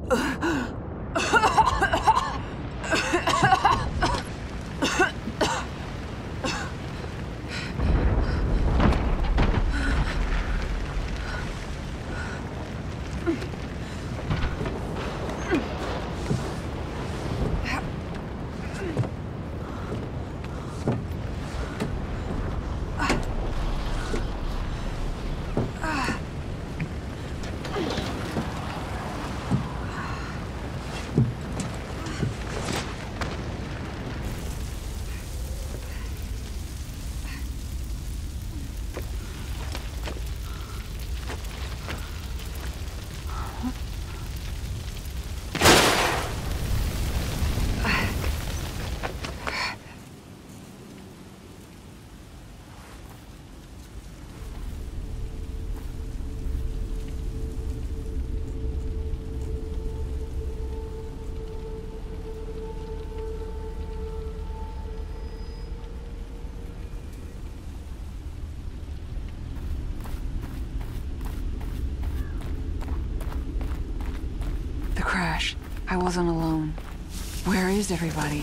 The crash. I wasn't alone. Where is everybody?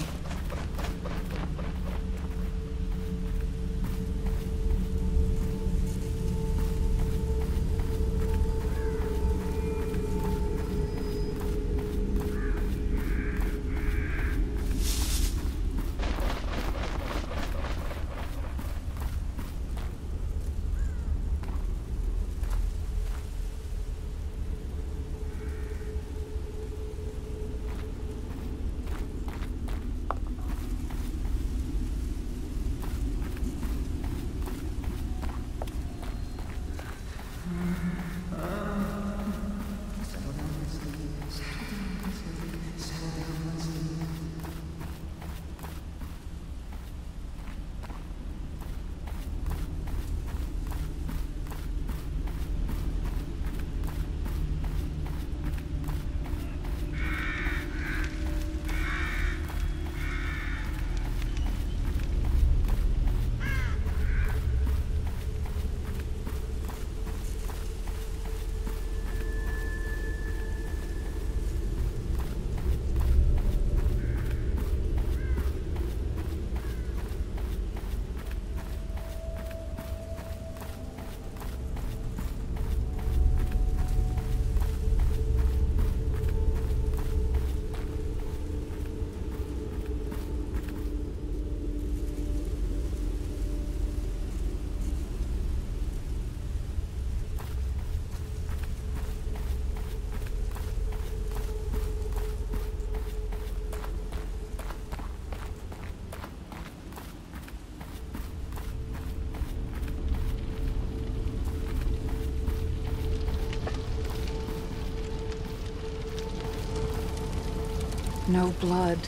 No blood.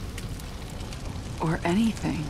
Or anything.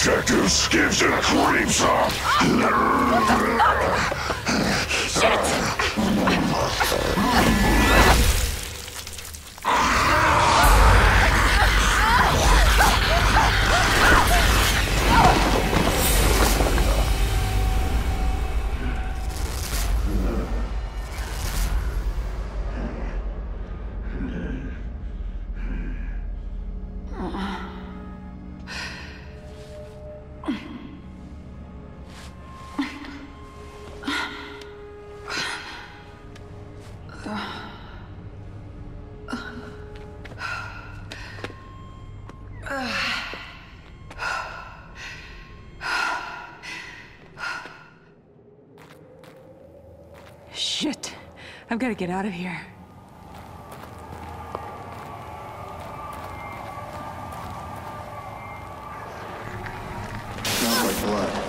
objectives gives you the creeps up. Shit. I've got to get out of here. Smells like blood.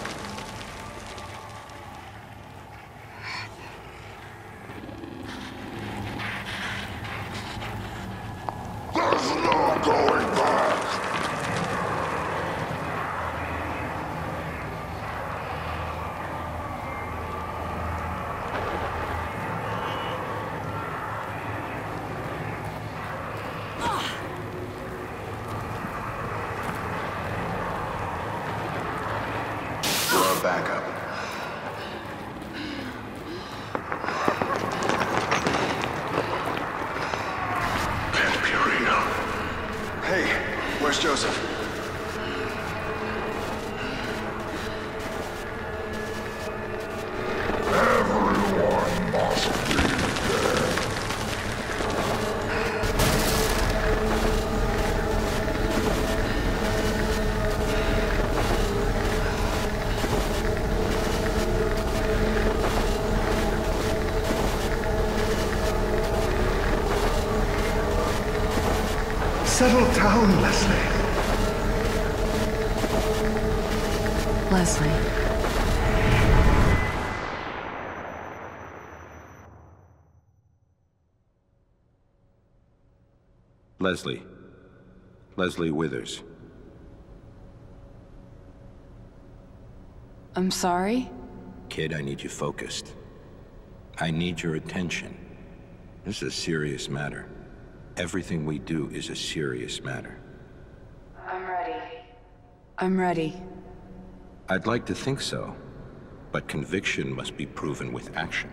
There's no going back. Backup. Vampirina. Hey, where's Joseph? Everyone must be dead. Settle down, Leslie. Leslie. Leslie. Leslie Withers. I'm sorry? Kid, I need you focused. I need your attention. This is a serious matter. Everything we do is a serious matter. I'm ready. I'm ready. I'd like to think so, but conviction must be proven with action.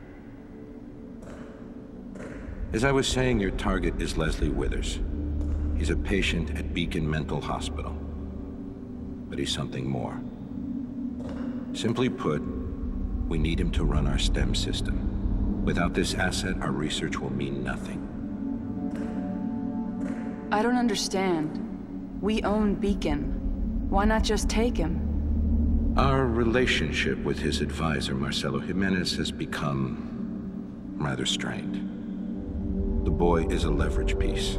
As I was saying, your target is Leslie Withers. He's a patient at Beacon Mental Hospital. But he's something more. Simply put, we need him to run our STEM system. Without this asset, our research will mean nothing. I don't understand. We own Beacon. Why not just take him? Our relationship with his advisor, Marcelo Jimenez, has become rather strained. The boy is a leverage piece.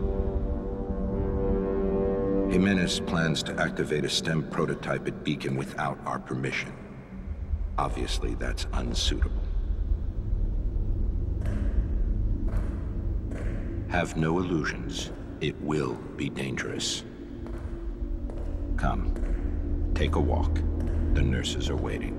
Jimenez plans to activate a STEM prototype at Beacon without our permission. Obviously, that's unsuitable. Have no illusions. It will be dangerous. Come, take a walk. The nurses are waiting.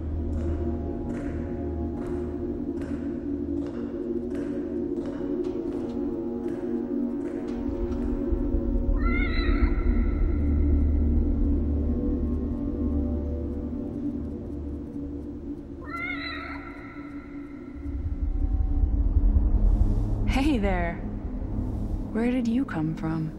Hey there. Where did you come from?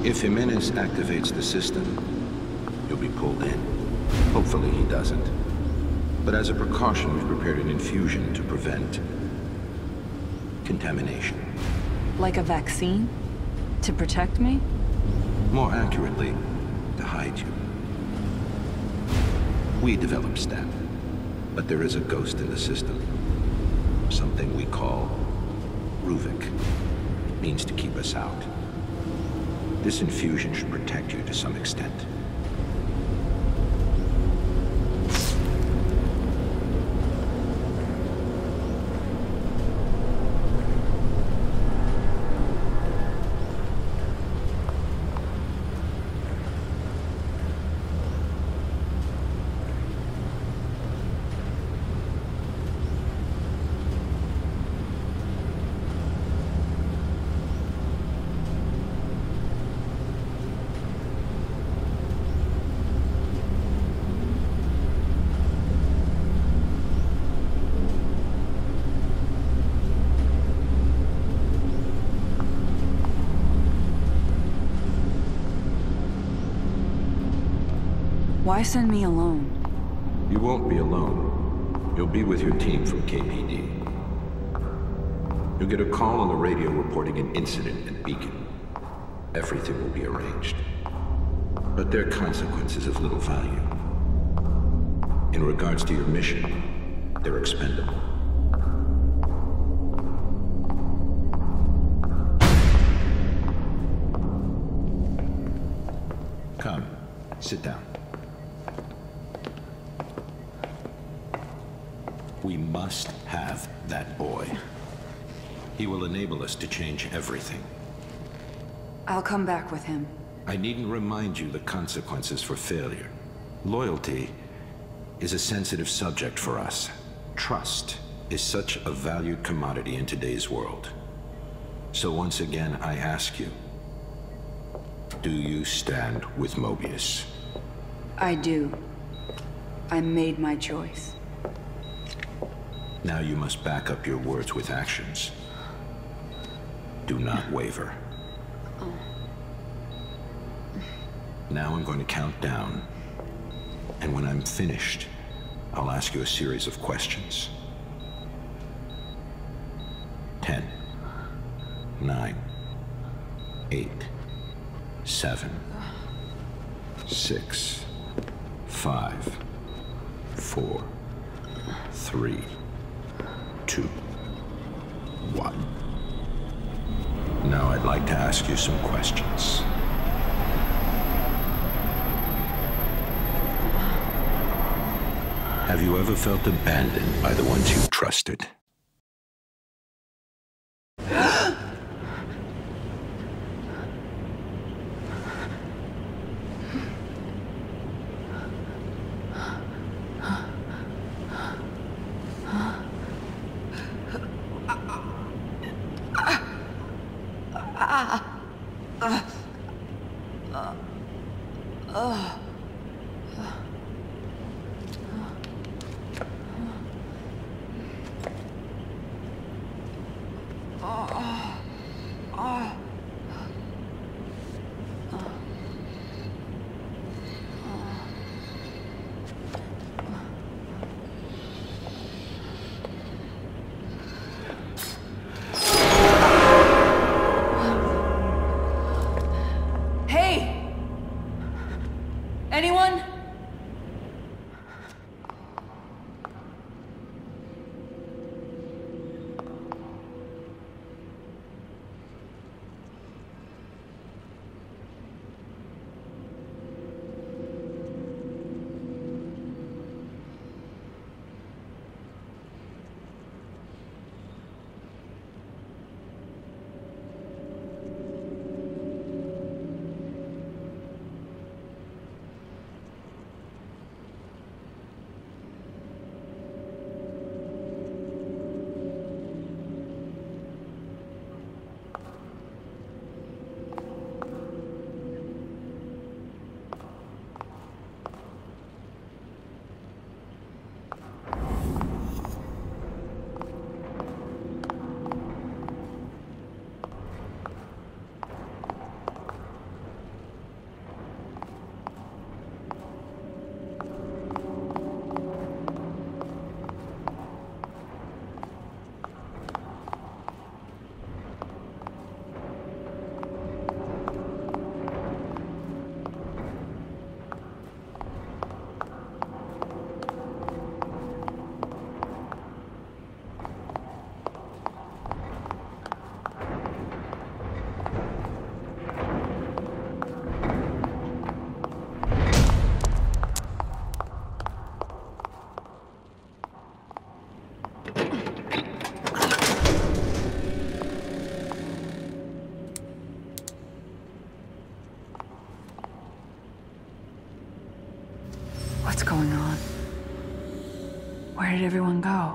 If Jimenez activates the system, you'll be pulled in. Hopefully he doesn't. But as a precaution, we've prepared an infusion to prevent contamination. Like a vaccine? To protect me? More accurately, to hide you. We developed STAT, but there is a ghost in the system. Something we call Ruvik. It means to keep us out. This infusion should protect you to some extent. Why send me alone? You won't be alone. You'll be with your team from KPD. You'll get a call on the radio reporting an incident at Beacon. Everything will be arranged. But their consequences of little value. In regards to your mission, they're expendable. Come, sit down. We must have that boy. He will enable us to change everything. I'll come back with him. I needn't remind you the consequences for failure. Loyalty is a sensitive subject for us. Trust is such a valued commodity in today's world. So once again, I ask you, do you stand with Mobius? I do. I made my choice. Now you must back up your words with actions. Do not waver. Now I'm going to count down. And when I'm finished, I'll ask you a series of questions. 10, 9, 8, 7, 6, 5, 4, 3, 2, 1. Now I'd like to ask you some questions. Have you ever felt abandoned by the ones you trusted? What's going on? Where did everyone go?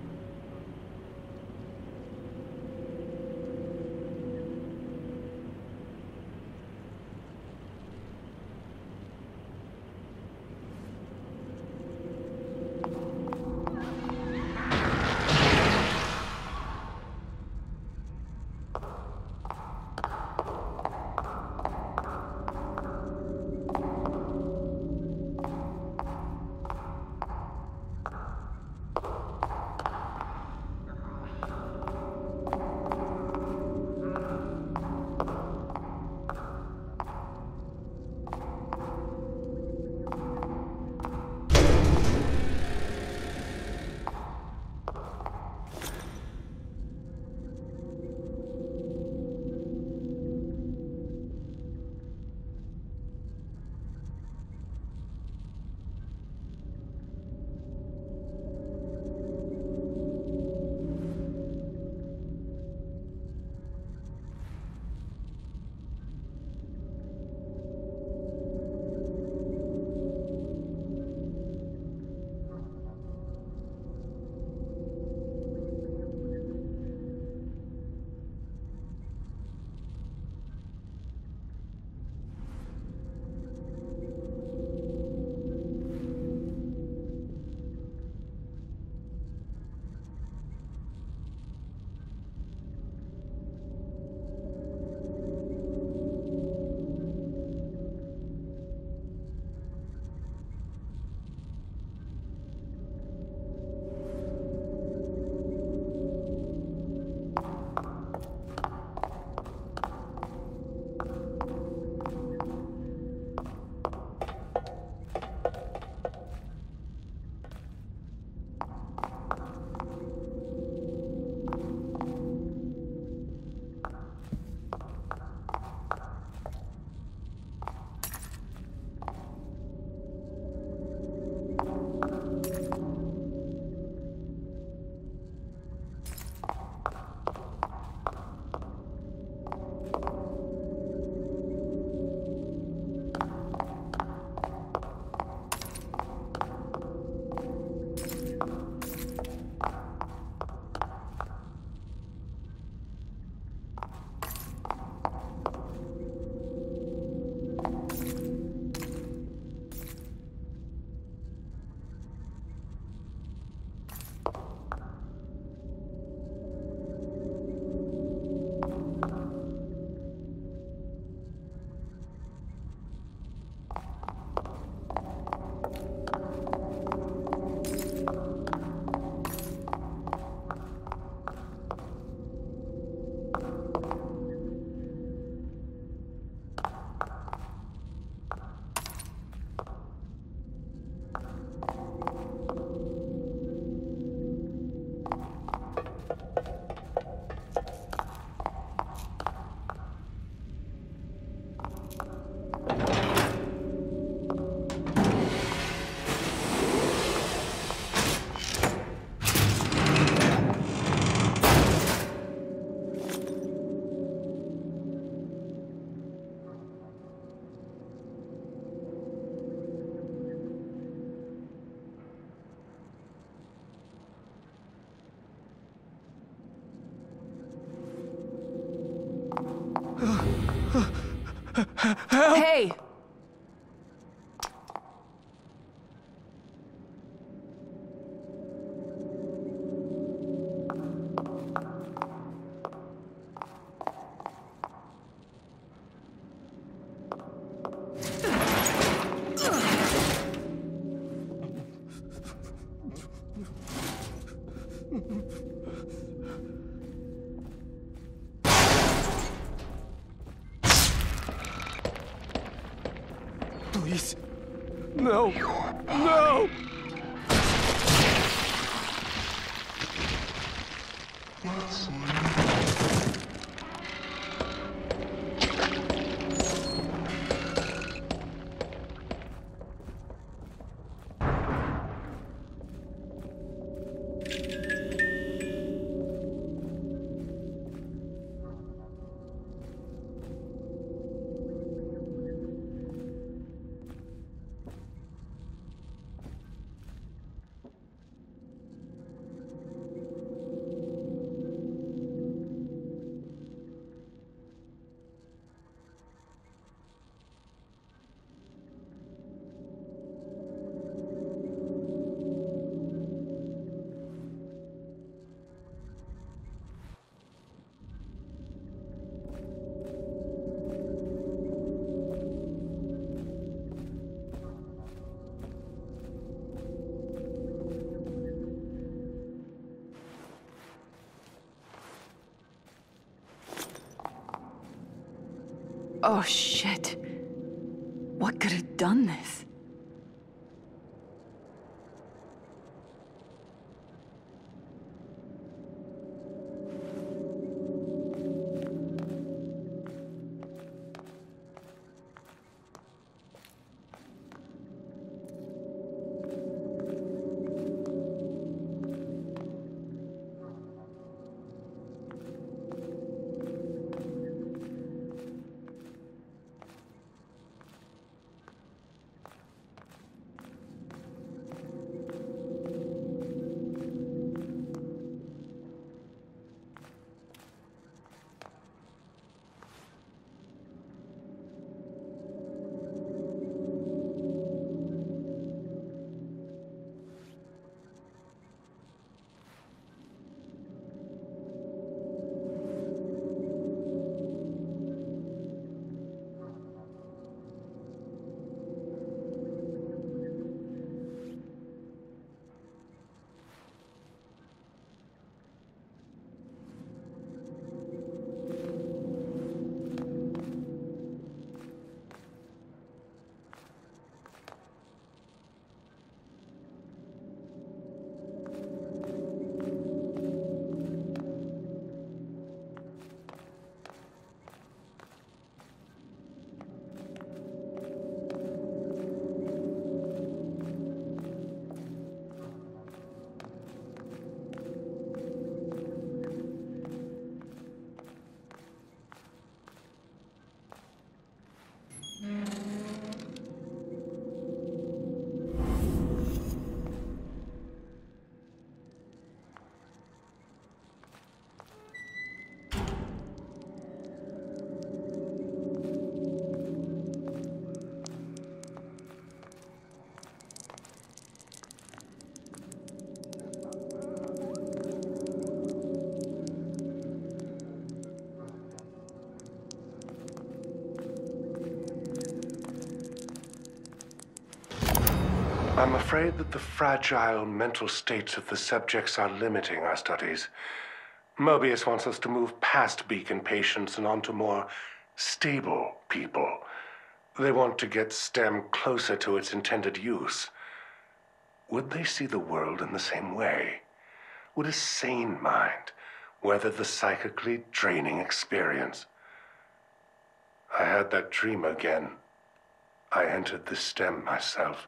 Hey! Please. No. No! Oh, shit. What could have done this? I'm afraid that the fragile mental states of the subjects are limiting our studies. Mobius wants us to move past Beacon patients and onto more stable people. They want to get STEM closer to its intended use. Would they see the world in the same way? Would a sane mind weather the psychically draining experience? I had that dream again. I entered the STEM myself.